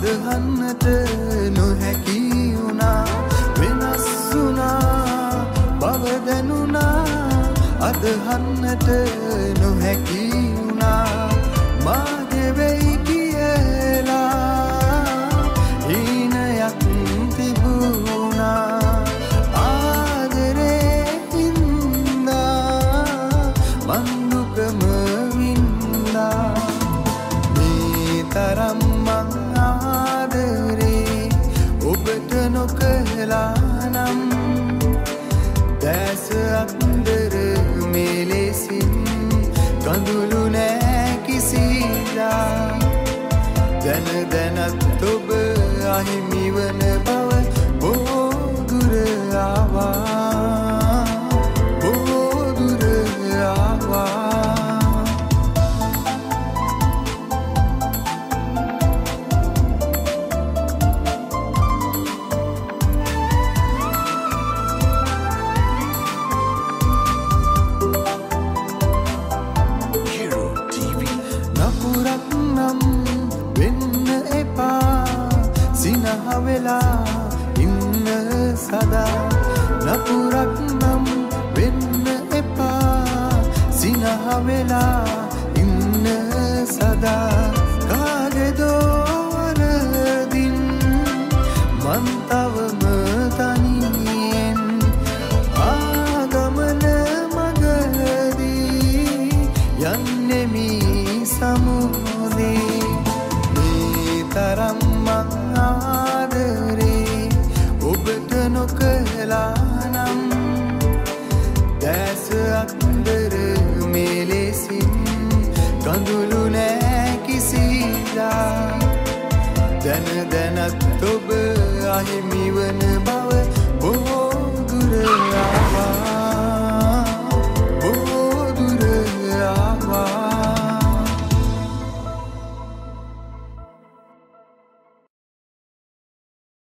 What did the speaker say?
අදහන්නට නොහැකි වුණා වෙනස් වුණා බව දැනුණා අදහන්නට නොහැකි වුණා මාගේ වෙයි කියලා හීනයක් තිබුණා ආදරේ හින්දා මං දුකම වින්දා මේ තරම් මං ආදරේ ඔබට නොකළා නම් දැස අන්දර මෙලෙසින් කඳුළු නෑ කිසිදා දැන දැනත් ඔබ අහිමි වන බව බොහෝ දුර ආවා බොහෝ දුර ආවා වෙලා ඉන්න සදා නපුරක් නම් වෙන්න එපා සිනහ වෙලා ඉන්න සදා කාගේදෝ වරදින් මං තවම තනියෙන් ආගමන මගදී යන්නෙමි සමුදේ මේ තරම් මං ඔබට නොකළා නම් දැස අන්දර මෙලෙසින් කඳුළු නෑ කිසිදා දැන දැනත් ඔබ අහිමි වන බව